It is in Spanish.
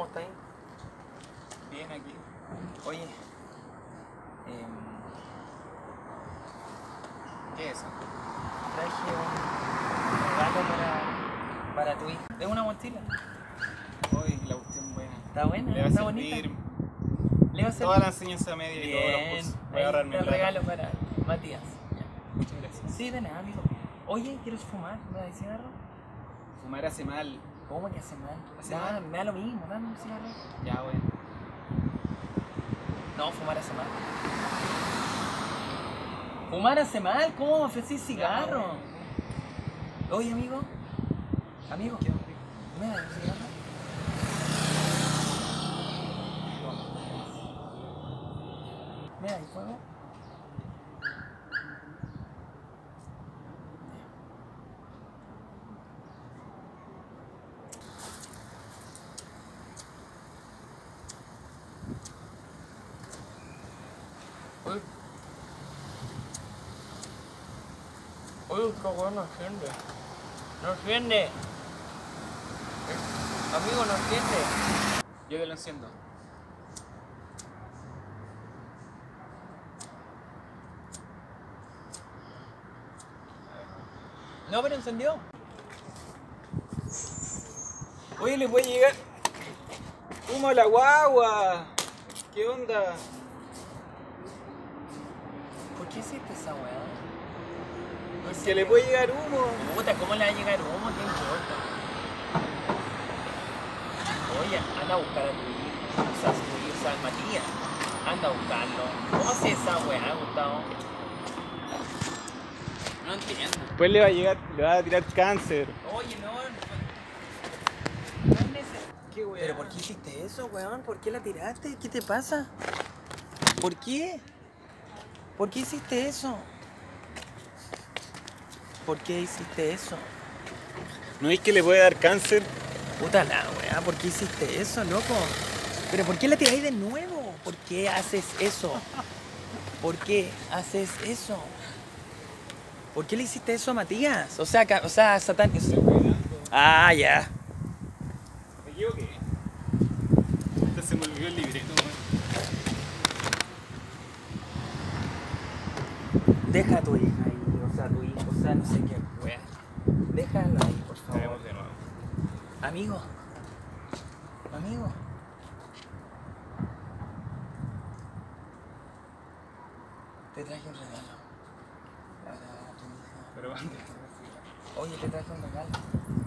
¿Cómo estáis? Bien aquí. Oye, ¿Qué es eso? traje un regalo para tu hija. Es una mochila. Hoy la cuestión buena. Está buena, Le va a está servir bonita. Le va a servir. toda la enseñanza media y todos los Bien, cursos. Voy ahí a ahorrarme está el plata. regalo para Matías. Ya. Muchas gracias. Sí, de nada, amigo. Oye, ¿quieres fumar? ¿Me das cigarro? Fumar hace mal. ¿Cómo que hace mal? ¿Hace mal? Me da lo mismo, dame un cigarro. Ya, bueno. No, fumar hace mal. ¿Fumar hace mal? ¿Cómo me ofrecís cigarro? Ya, bueno. Oye, amigo. Amigo, ¿Qué onda? ¿me das un cigarro? ¿Me das fuego? Oye, qué bueno no enciende. No enciende. Amigo, no enciende. Yo te lo enciendo. No, pero encendió. Oye, le puede llegar humo a la guagua. ¿Qué onda? ¿Por qué hiciste esa weá? Porque le puede llegar humo. Puta, ¿cómo le va a llegar humo? ¿Qué importa? Oye, anda a buscar a tu hijo. O sea, o sea, Matías. Anda a buscarlo. ¿Cómo hace esa weá, Gustavo? No entiendo. Después le va a llegar, le va a tirar cáncer. Oye, no es necesario. ¿Qué weá? ¿Pero por qué hiciste eso, weón? ¿Por qué la tiraste? ¿Qué te pasa? ¿Por qué? ¿Por qué hiciste eso? ¿Por qué hiciste eso? ¿No es que le puede dar cáncer? Puta la weá, ¿por qué hiciste eso, loco? ¿Pero por qué la tiráis de nuevo? ¿Por qué haces eso? ¿Por qué haces eso? ¿Por qué le hiciste eso a Matías? O sea, Satán... Estoy cuidando. Ah, ya. Me equivoqué. Se me olvidó el libreto, weón. Deja a tu hija ahí, o sea, tu hijo, o sea, no sé qué weá. Déjala ahí, por favor. Veremos de nuevo. Amigo. Amigo. Te traje un regalo. Para tu hija. Pero antes. Oye, te traje un regalo.